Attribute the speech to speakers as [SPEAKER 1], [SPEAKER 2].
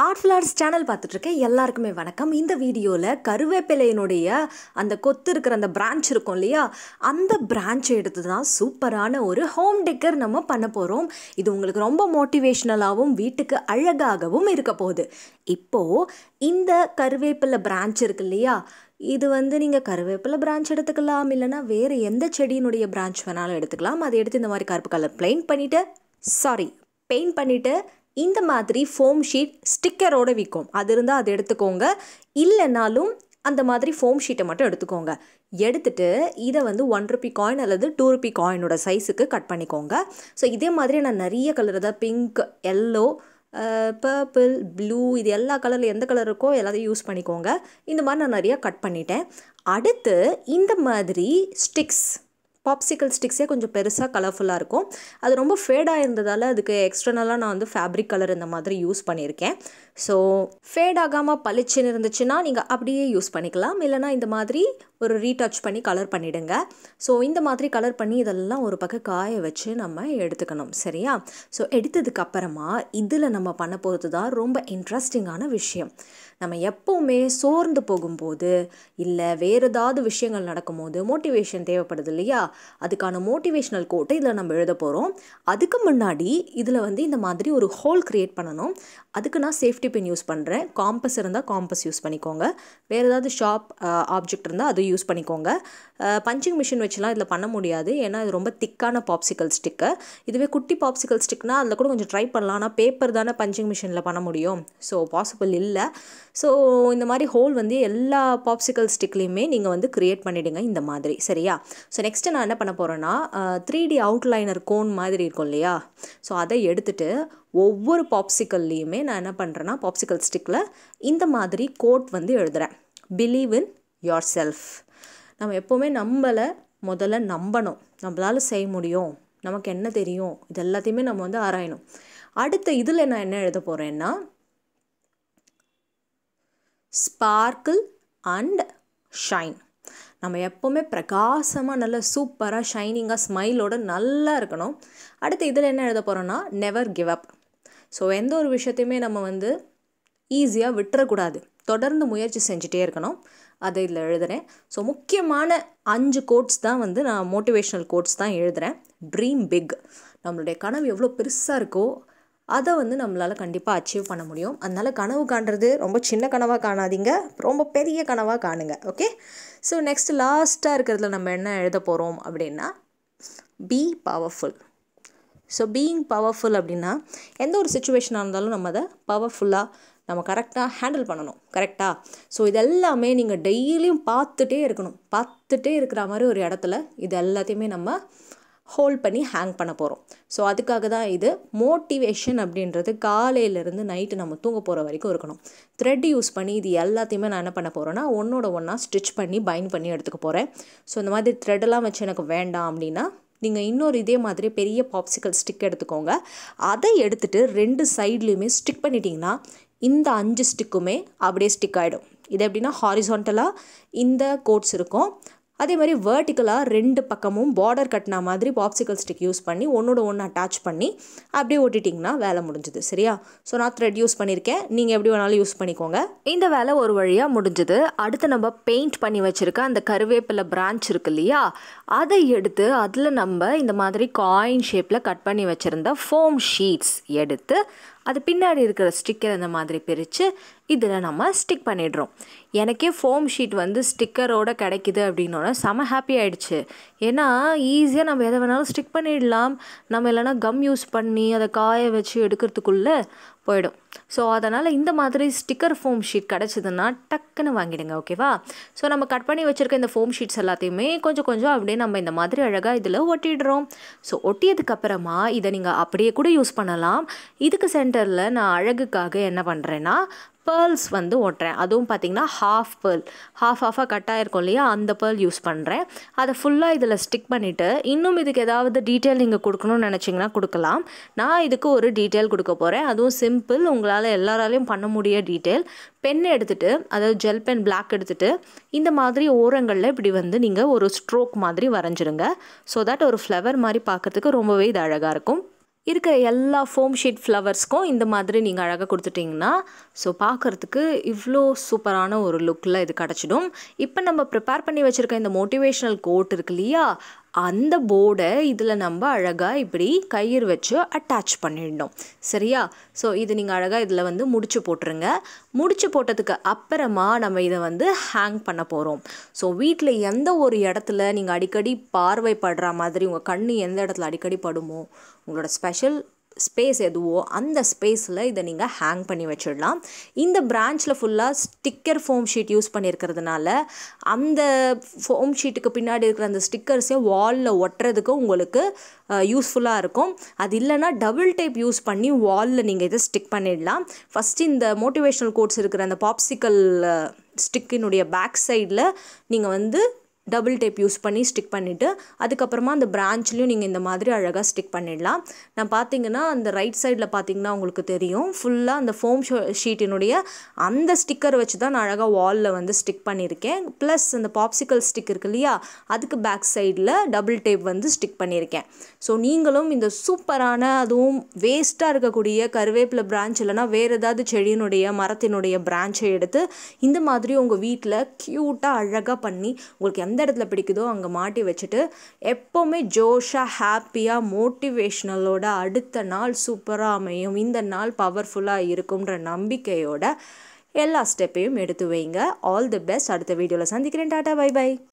[SPEAKER 1] Artful Arts channel பார்த்துட்டு எல்லாருக்குமே வணக்கம். இந்த வீடியோல கருவேப்பிலையினுடைய அந்த கொத்து இருக்கிற அந்த பிரான்ச் இருக்கும் இல்லையா, அந்த பிரான்ச்சை எடுத்து தான் சூப்பரான ஒரு ஹோம் டெக்கர் நம்ம பண்ண போறோம். இது உங்களுக்கு ரொம்ப மோட்டிவேஷனலாகவும் வீட்டுக்கு அழகாகவும் இருக்க போகுது. இப்போ இந்த கருவேப்பிலை பிரான்ச் இருக்கு இல்லையா, இது நீங்கள் கருவேப்பிலை பிரான்ச் எடுத்துக்கலாம், இல்லைனா வேறு எந்த செடியினுடைய பிரான்ச் வேணாலும் எடுத்துக்கலாம். அதை எடுத்து இந்த மாதிரி கருப்பு கலர் பெயிண்ட் பண்ணிவிட்டு இந்த மாதிரி ஃபோம் ஷீட் ஸ்டிக்கரோடு விற்கும், அது இருந்தால் அது எடுத்துக்கோங்க. இல்லைனாலும் அந்த மாதிரி ஃபோம் ஷீட்டை மட்டும் எடுத்துக்கோங்க. எடுத்துகிட்டு இதை ₹1 காயின் அல்லது ₹2 காயினோட சைஸுக்கு கட் பண்ணிக்கோங்க. ஸோ இதே மாதிரி நான் நிறைய கலர், அதாவது பிங்க், எல்லோ, பர்பிள், ப்ளூ, இது எல்லா கலரில் எந்த கலர் இருக்கோ எல்லாத்தையும் யூஸ் பண்ணிக்கோங்க. இந்த மாதிரி நான் நிறையா கட் பண்ணிட்டேன். அடுத்து இந்த மாதிரி ஸ்டிக்ஸ், பாப்சிக்கல் ஸ்டிக்ஸே கொஞ்சம் பெருசாக கலர்ஃபுல்லாக இருக்கும். அது ரொம்ப ஃபேடாக இருந்ததால் அதுக்கு எக்ஸ்டர்னலாக நான் ஃபேப்ரிக் கலர் இந்த மாதிரி யூஸ் பண்ணியிருக்கேன். ஸோ ஃபேட் ஆகாமல் பளிச்சுன்னு இருந்துச்சுன்னா நீங்கள் அப்படியே யூஸ் பண்ணிக்கலாம், இல்லைனா இந்த மாதிரி ஒரு ரீடச் பண்ணி கலர் பண்ணிவிடுங்க. ஸோ இந்த மாதிரி கலர் பண்ணி இதெல்லாம் ஒரு பக்கம் காய வச்சு நம்ம எடுத்துக்கணும், சரியா? ஸோ எடுத்ததுக்கப்புறமா இதில் நம்ம பண்ண போகிறது தான் ரொம்ப இன்ட்ரெஸ்டிங்கான விஷயம். நம்ம எப்போவுமே சோர்ந்து போகும்போது இல்லை வேறு ஏதாவது விஷயங்கள் நடக்கும்போது மோட்டிவேஷன் தேவைப்படுது இல்லையா, அதுக்கான மோட்டிவேஷ்னல் கோட்டை இதில் நம்ம எழுத போகிறோம். அதுக்கு முன்னாடி இதில் இந்த மாதிரி ஒரு ஹோல் க்ரியேட் பண்ணணும். அதுக்கு நான் சேஃப்டி பின் யூஸ் பண்ணுறேன். காம்பஸ் இருந்தால் காம்பஸ் யூஸ் பண்ணிக்கோங்க, வேறு ஏதாவது ஷார்ப் ஆப்ஜெக்ட் இருந்தால் அது யூஸ் பண்ணிக்கோங்க. பஞ்சிங் மிஷின் வச்சுலாம் இதில் பண்ண முடியாது, ஏன்னா இது ரொம்ப திக்கான பாப்சிக்கல் ஸ்டிக்கு. இதுவே குட்டி பாப்சிக்கல் ஸ்டிக்னால் அதில் கூட கொஞ்சம் ட்ரை பண்ணலாம், ஆனால் பேப்பர் தானே பஞ்சிங் மிஷினில் பண்ண முடியும், ஸோ பாசிபிள் இல்லை. ஸோ இந்த மாதிரி ஹோல் எல்லா பாப்சிக்கல் ஸ்டிக்லேயுமே நீங்கள் க்ரியேட் பண்ணிவிடுங்க இந்த மாதிரி, சரியா? ஸோ நெக்ஸ்ட்டு நான் என்ன பண்ண போகிறேன்னா 3D அவுட்லைனர் கோன் மாதிரி இருக்கும் இல்லையா, ஸோ அதை எடுத்துகிட்டு ஒவ்வொரு பாப்சிக்கல்லையுமே நான் என்ன பண்ணுறேன்னா பாப்சிக்கல் ஸ்டிக்கில் இந்த மாதிரி கோட் எழுதுகிறேன். Believe in yourself. நம்ம எப்போவுமே நம்மளை முதல்ல நம்பணும், நம்மளால் செய்ய முடியும், நமக்கு என்ன தெரியும், இது எல்லாத்தையுமே நம்ம ஆராயணும். அடுத்த இதில் நான் என்ன எழுத போகிறேன்னா ஸ்பார்க்கிள் அண்ட் ஷைன். நம்ம எப்போவுமே பிரகாசமாக நல்லா சூப்பராக ஷைனிங்காக ஸ்மைலோடு நல்லா இருக்கணும். அடுத்து இதில் என்ன எழுத போகிறோன்னா நெவர் கிவ் அப். ஸோ எந்த ஒரு விஷயத்தையுமே நம்ம ஈஸியாக விட்டுறக்கூடாது, தொடர்ந்து முயற்சி செஞ்சுட்டே இருக்கணும். அதை இதில் எழுதுகிறேன். ஸோ முக்கியமான 5 கோட்ஸ் தான் நான் மோட்டிவேஷ்னல் கோட்ஸ் தான் எழுதுகிறேன். Dream big. நம்மளுடைய கனவு எவ்வளோ பெருசாக இருக்கோ அதை நம்மளால் கண்டிப்பாக அச்சீவ் பண்ண முடியும். அதனால் கனவு காண்றது ரொம்ப சின்ன கனவாக காணாதீங்க, ரொம்ப பெரிய கனவாக காணுங்க, ஓகே? ஸோ நெக்ஸ்ட்டு லாஸ்ட்டாக இருக்கிறதுல நம்ம என்ன எழுத போகிறோம் அப்படின்னா be powerful. So being powerful அப்படின்னா எந்த ஒரு சுச்சுவேஷனாக இருந்தாலும் நம்ம அதை பவர்ஃபுல்லாக நம்ம கரெக்டாக ஹேண்டில் பண்ணணும், கரெக்டாக? ஸோ இதெல்லாமே நீங்கள் டெய்லியும் பார்த்துட்டே இருக்கணும். பார்த்துட்டே இருக்கிற மாதிரி ஒரு இடத்துல இது எல்லாத்தையுமே நம்ம ஹோல்ட் பண்ணி ஹேங் பண்ண போகிறோம். ஸோ அதுக்காக தான் இது மோட்டிவேஷன் அப்படின்றது காலையிலேருந்து நைட்டு நம்ம தூங்க போகிற வரைக்கும் இருக்கணும். த்ரெட் யூஸ் பண்ணி இது எல்லாத்தையுமே நான் என்ன பண்ண போகிறேன்னா ஒன்றோட ஒன்றா ஸ்டிச் பண்ணி பைண்ட் பண்ணி எடுத்துக்க போகிறேன். ஸோ இந்த மாதிரி த்ரெட்டெல்லாம் வச்சு எனக்கு வேண்டாம் அப்படின்னா நீங்கள் இன்னொரு இதே மாதிரி பெரிய பாப்சிக்கல் ஸ்டிக் எடுத்துக்கோங்க. அதை எடுத்துகிட்டு 2 சைட்லேயுமே ஸ்டிக் பண்ணிட்டீங்கன்னா இந்த 5 ஸ்டிக்குமே அப்படியே ஸ்டிக் ஆகிடும். இது எப்படின்னா ஹாரிசான்டலாக இந்த கோட்ஸ் இருக்கும், அதே மாதிரி வேர்ட்டிக்கலாக 2 பக்கமும் பார்டர் கட்டின மாதிரி பாப்சிக்கல் ஸ்டிக் யூஸ் பண்ணி ஒன்றோட ஒன்று அட்டாச் பண்ணி அப்படியே ஒட்டிட்டிங்கன்னா வேலை முடிஞ்சுது, சரியா? ஸோ நான் த்ரெட் யூஸ் பண்ணியிருக்கேன், நீங்கள் எப்படி வேணாலும் யூஸ் பண்ணிக்கோங்க. இந்த வேலை ஒரு வழியாக முடிஞ்சுது. அடுத்து நம்ம பெயிண்ட் பண்ணி வச்சுருக்க அந்த கருவேப்பிலை பிரான்ச் இருக்கு இல்லையா, அதை எடுத்து அதில் நம்ம இந்த மாதிரி காயின் ஷேப்பில் கட் பண்ணி வச்சுருந்த ஃபோம் ஷீட்ஸ் எடுத்து அது பின்னாடி இருக்கிற ஸ்டிக்கர் இந்த மாதிரி பிரித்து இதில் நம்ம ஸ்டிக் பண்ணிடுறோம். எனக்கே ஃபோம் ஷீட் ஸ்டிக்கரோடு கிடைக்கிது அப்படின்னோட செம ஹாப்பி ஆகிடுச்சு. ஏன்னா ஈஸியாக நம்ம எதை வேணாலும் ஸ்டிக் பண்ணிடலாம், நம்ம இல்லைனா கம் யூஸ் பண்ணி அதை காய வச்சு எடுக்கிறதுக்குள்ளே போயிடும். ஸோ அதனால் இந்த மாதிரி ஸ்டிக்கர் ஃபோம் ஷீட் கிடச்சிதுன்னா டக்குன்னு வாங்கிடுங்க, ஓகேவா? ஸோ நம்ம கட் பண்ணி வச்சுருக்க இந்த ஃபோம் ஷீட்ஸ் எல்லாத்தையுமே கொஞ்சம் கொஞ்சம் அப்படியே நம்ம இந்த மாதிரி அழகாக இதில் ஒட்டிடுறோம். ஸோ ஒட்டியதுக்கப்புறமா இதை நீங்கள் அப்படியே கூட யூஸ் பண்ணலாம். இதுக்கு சென்டரில் நான் அழகுக்காக என்ன பண்ணுறேன்னா பேர்ல்ஸ் ஓட்டுறேன். அதுவும் பார்த்திங்கன்னா ஹாஃபாக கட் ஆகிருக்கும் இல்லையா, அந்த பேர்ல் யூஸ் பண்ணுறேன். அதை ஃபுல்லாக இதில் ஸ்டிக் பண்ணிவிட்டு இன்னும் இதுக்கு ஏதாவது டீட்டெயில் நீங்கள் கொடுக்கணும்னு நினச்சிங்கன்னா கொடுக்கலாம். நான் இதுக்கு ஒரு டீட்டெயில் கொடுக்க போகிறேன், அதுவும் சிம்பிள், உங்களால் எல்லாராலையும் பண்ண முடிய டீட்டெயில். பென் எடுத்துகிட்டு, அதாவது ஜெல் பென் பிளாக் எடுத்துகிட்டு இந்த மாதிரி ஓரங்களில் இப்படி நீங்கள் ஒரு ஸ்ட்ரோக் மாதிரி வரைஞ்சிருங்க. ஸோ தட் ஒரு ஃப்ளவர் மாதிரி பார்க்குறதுக்கு ரொம்பவே இது அழகாக இருக்கும். இருக்கிற எல்லா ஃபோம் ஷீட் ஃப்ளவர்ஸ்க்கும் இந்த மாதிரி நீங்கள் அழகாக கொடுத்துட்டிங்கன்னா ஸோ பார்க்குறதுக்கு இவ்வளோ சூப்பரான ஒரு லுக்கில் இது கிடச்சிடும். இப்போ நம்ம ப்ரிப்பேர் பண்ணி வச்சுருக்க இந்த மோட்டிவேஷ்னல் கோட் இருக்கு இல்லையா, அந்த போர்டை இதில் நம்ம அழகாக இப்படி கயிறு வச்சு அட்டாச் பண்ணிடணும். சரியா? ஸோ இது நீங்கள் அழகாக இதில் வந்து முடிச்சு போட்டுருங்க. முடிச்சு போட்டதுக்கு அப்புறமா நம்ம இதை வந்து ஹேங் பண்ண போகிறோம். ஸோ வீட்டில் எந்த ஒரு இடத்துல நீங்கள் அடிக்கடி பார்வைப்படுற மாதிரி உங்கள் கண்ணு எந்த இடத்துல அடிக்கடி படுமோ, உங்களோட ஸ்பெஷல் ஸ்பேஸ் எதுவோ அந்த ஸ்பேஸில் இதை நீங்கள் ஹேங் பண்ணி வச்சிடலாம். இந்த பிரான்ச்சில் ஃபுல்லாக ஸ்டிக்கர் ஃபோம் ஷீட் யூஸ் பண்ணியிருக்கிறதுனால அந்த ஃபோம் ஷீட்டுக்கு பின்னாடி இருக்கிற அந்த ஸ்டிக்கர்ஸையும் வாலில் ஒட்டுறதுக்கு உங்களுக்கு யூஸ்ஃபுல்லாக இருக்கும். அது இல்லைனா டபுள் டேப் யூஸ் பண்ணி வாலில் நீங்கள் இதை ஸ்டிக் பண்ணிடலாம். ஃபஸ்ட்டு இந்த மோட்டிவேஷ்னல் கோட்ஸ் இருக்கிற அந்த பாப்சிக்கல் ஸ்டிக்கினுடைய பேக் சைடில் நீங்கள் வந்து டபுள் டேப் யூஸ் பண்ணி ஸ்டிக் பண்ணிவிட்டு அதுக்கப்புறமா அந்த பிரான்ச்லேயும் நீங்கள் இந்த மாதிரி அழகாக ஸ்டிக் பண்ணிடலாம். நான் பார்த்தீங்கன்னா அந்த ரைட் சைடில் பார்த்தீங்கன்னா உங்களுக்கு தெரியும் ஃபுல்லாக அந்த ஃபோம் ஷீட்டினுடைய அந்த ஸ்டிக்கர் வச்சு தான் நான் அழகாக வாலில் வந்து ஸ்டிக் பண்ணியிருக்கேன். ப்ளஸ் அந்த பாப்சிக்கல் ஸ்டிக் இருக்கு இல்லையா, அதுக்கு பேக் சைடில் டபுள் டேப் வந்து ஸ்டிக் பண்ணியிருக்கேன். ஸோ நீங்களும் இந்த சூப்பரான அதுவும் வேஸ்ட்டாக இருக்கக்கூடிய கருவேப்பிலை பிரான்ச் இல்லைனா வேறு ஏதாவது செடியினுடைய மரத்தினுடைய பிரான்ச்சை எடுத்து இந்த மாதிரி உங்கள் வீட்டில் க்யூட்டாக அழகாக பண்ணி உங்களுக்கு எந்த இடத்துல பிடிக்குதோ அங்கே மாட்டி வச்சுட்டு எப்போவுமே ஜோஷாக ஹாப்பியாக மோட்டிவேஷ்னலோட அடுத்த நாள் சூப்பராக அமையும், இந்த நாள் பவர்ஃபுல்லாக இருக்கும்ன்ற நம்பிக்கையோட எல்லா ஸ்டெப்பையும் எடுத்து வைங்க. All the best. அடுத்த வீடியோவில் சந்திக்கிறேன். Tata, bye by.